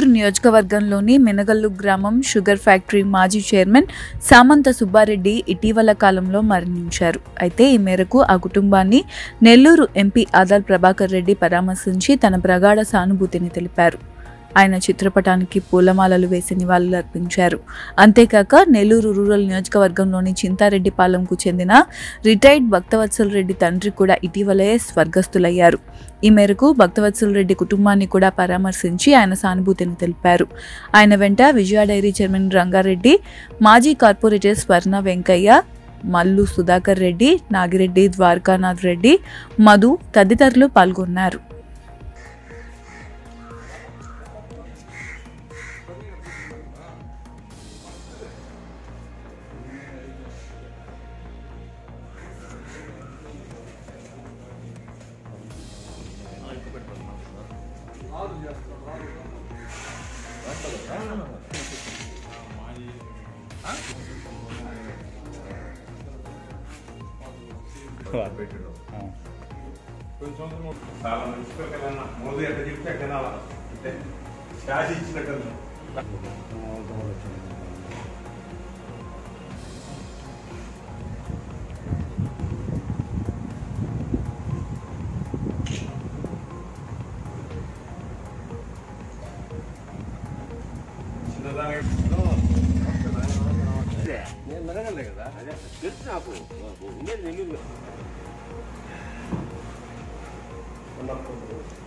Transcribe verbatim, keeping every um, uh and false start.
నెల్లూరు నియోజకవర్గంలోని మెనగల్లు గ్రామం sugar factory మాజీ చైర్మన్ సామంత సుబ్బారెడ్డి ఇటీవల కాలంలో మరణించారు. అయితే ఈ మేరకు ఆ కుటుంబాన్ని నెల్లూరు ఎంపీ ఆదాల్ ప్రభాకర్ రెడ్డి పరామర్శించి తన ప్రగాఢ సానుభూతిని తెలిపారు. ఆయన చిత్రపటానికి పూలమాలలు వేసి నివాళులు అర్పించారు. అంతేకాక నెల్లూరు రూరల్ నియోజకవర్గంలోని చింతారెడ్డిపాలెంకు చెందిన రిటైర్డ్ భక్తవత్సల రెడ్డి తండ్రి కూడా ఇటీవలే స్వర్గస్థులయ్యారు. ఈ మేరకు భక్తవత్సల రెడ్డి కుటుంబాన్ని కూడా పరామర్శించి ఆయన సానుభూతిని తెలిపారు. ఆయన వెంట విజయ డైరీ చైర్మన్ రంగారెడ్డి, మాజీ కార్పొరేటర్ స్వర్ణ వెంకయ్య, మల్లు సుధాకర్ రెడ్డి, నాగిరెడ్డి, ద్వారకానాథ్ రెడ్డి, మధు తదితరులు పాల్గొన్నారు. చాలా మంచి మోదీ ఎట్లా చెప్తే అక్కడ స్టార్ట్ ఇచ్చినట్టు నేను మరగలే కదా అదే తెలుసు నాకు ఉండేది నెల్లూరు.